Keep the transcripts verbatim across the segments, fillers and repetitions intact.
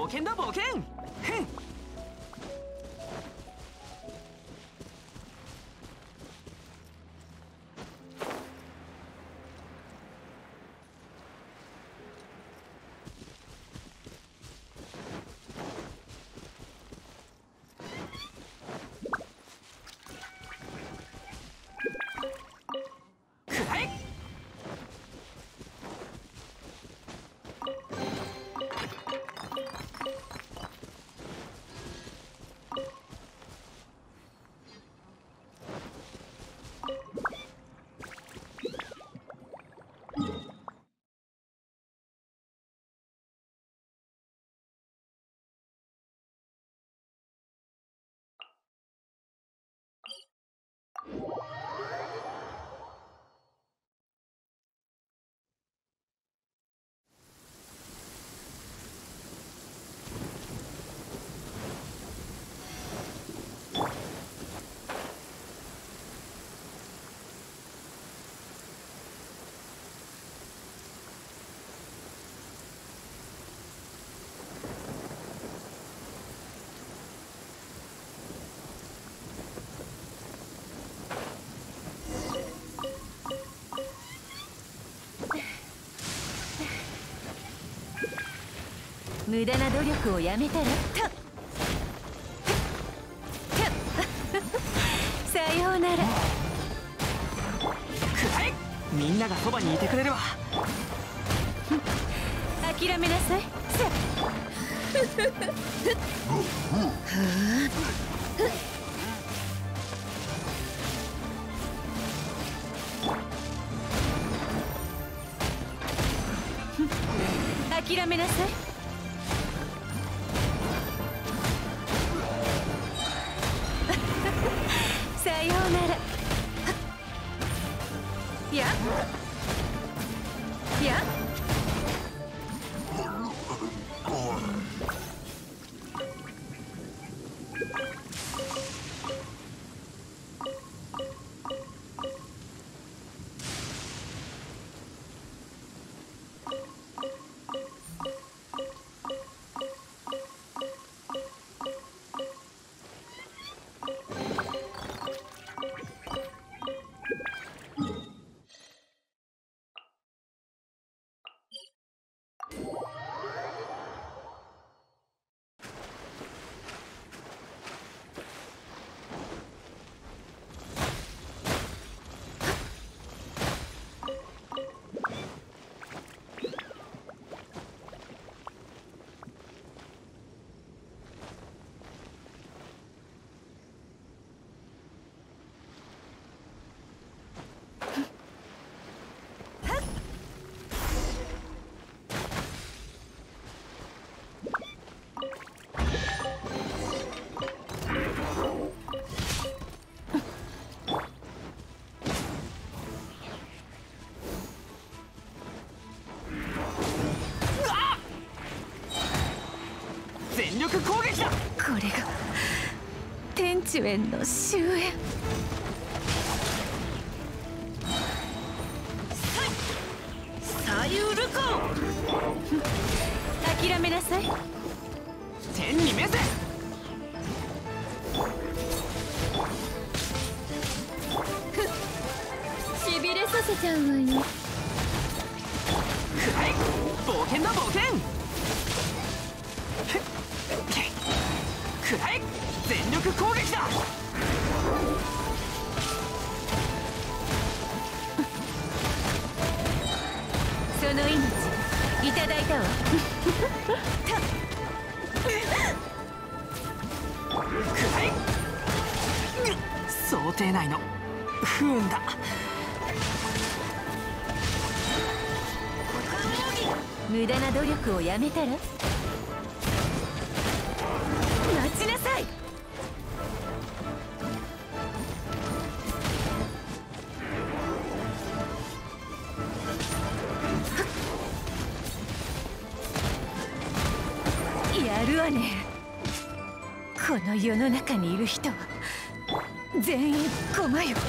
険だ冒険。ふん。 無駄な努力をやめたらとさようなら。 くらえ。みんながそばにいてくれるわ。 諦めなさい。さ諦めなさい。さようなら。やや全力攻撃だ。 これが天地縁の終焉。 左右ルコ諦めなさい。 天に召せ。 しびれさせちゃうわよ。 くらえ。冒険だ冒険。くらえ。全力攻撃だ。 その命いただいたわ。 くらえ。想定内の不運だ。 無駄な努力をやめたら。待ちなさい。やるわね。この世の中にいる人は全員駒よ。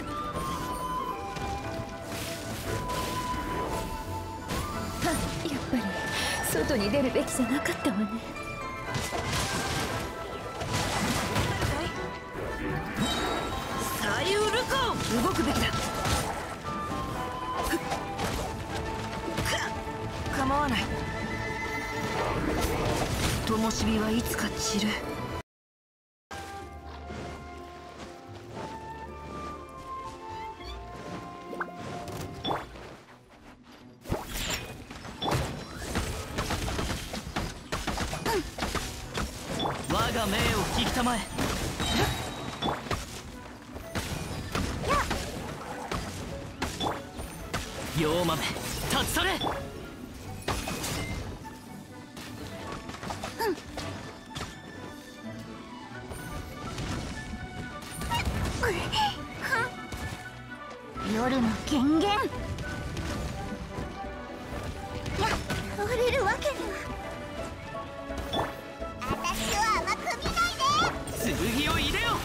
やっぱ外に出るべきじゃなかったわね。 サイウルコン、動くべきだ。構わない。灯火はいつか散る。我が命を聞きたまえ。妖豆立ち去れ。 夜の権限。いや、触れるわけには。私を甘く見ないで。 剣を入れよ。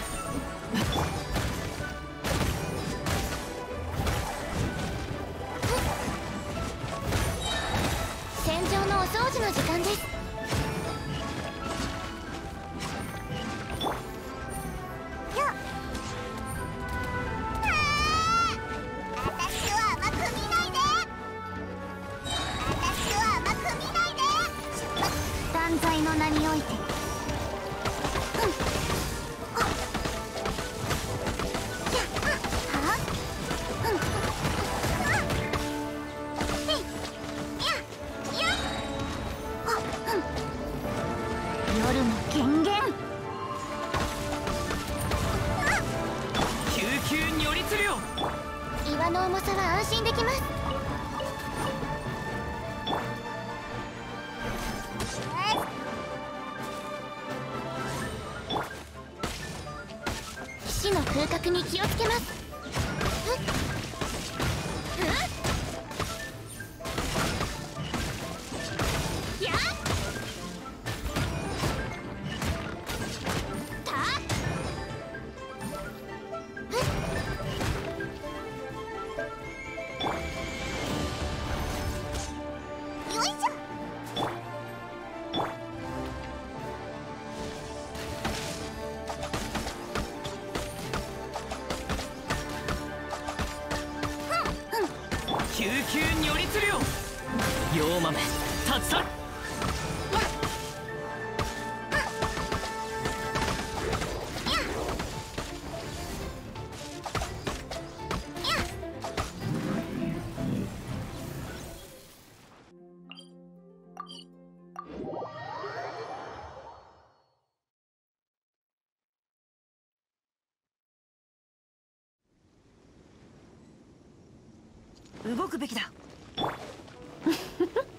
戦場のお掃除の時間です。犯罪の名において、夜の権限。 救急に寄りつるよ。 岩の重さは安心できます。騎士の風格に気をつけます。やっよいしょ。 救急に寄りつるよ。妖豆立ち去る。動くべきだ。